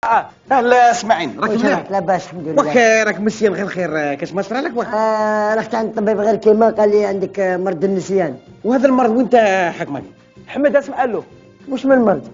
اهلا اسماعيل، راك مليح؟ لاباس الحمد لله. واك راك مزيان غير خير، كاش ما صرا لك واحد؟ رحت عند الطبيب غير كيما قال لي عندك مرض النسيان. وهذا المرض وانت حكمك؟ حمد اسمع له. واش من المرض؟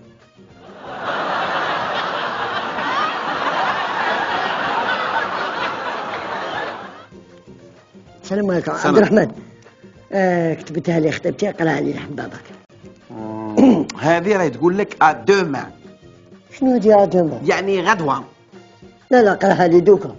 السلام عليكم عبد الرحمن. كتبتها لي خطيبتي، قراها لي لحم باباك. هذه راهي تقول لك ادوما. شنو هادي ادوما؟ يعني غدوه. لا قراها لي دوكا.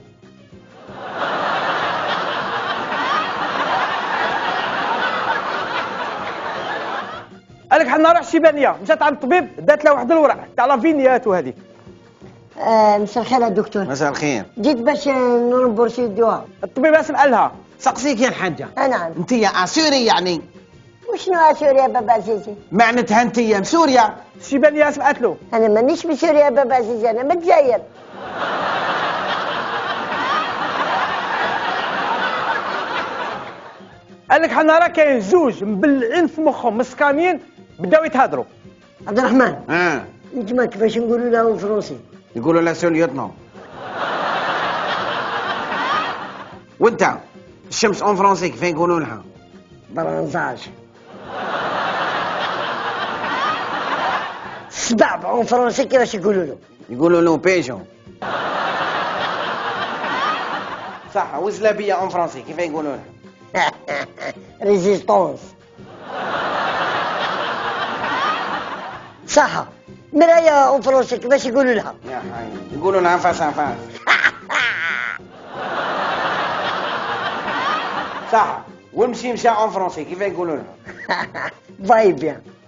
قالك حنا نروح الشيبانيه، مشات عند الطبيب دات له واحد الورق تاع لافينيات وهذيك. مساء الخير يا دكتور. مساء الخير. جيت باش نرمبورسي الدواء. الطبيب اسمع لها. سقسيك يا الحاجه. نعم. انت يا اسوري يعني؟ وشنو سوريا بابا عزيزي؟ معناتها انت يا مسوريا. الشيبانيه سمعت له. انا مانيش من سوريا بابا عزيزي، انا من الجزائر. قالك حنا راه كاين زوج مبلعين في مخهم مسكانين بداو يتهادروا. عبد الرحمن. انتما كيفاش نقولوا لها بالفرنسي؟ يقولوا لا سون ليوتنون. وانت الشمس اون فرونسي كيف يقولوا لها؟ برانزاج. السبع اون فرونسي كيفاش يقولوا له؟ يقولوا له بيجو. صح. وزلابيه اون فرونسي كيف يقولوا لها؟ ريزيستونس. صح. مرايا اون فرونسي كيفاش يقولوا لها؟ يا حي يقولوا لها فاس ان فاس. صح. والمشي مشى اون فرونسي كيف يقولوا لها؟ فاي بيان.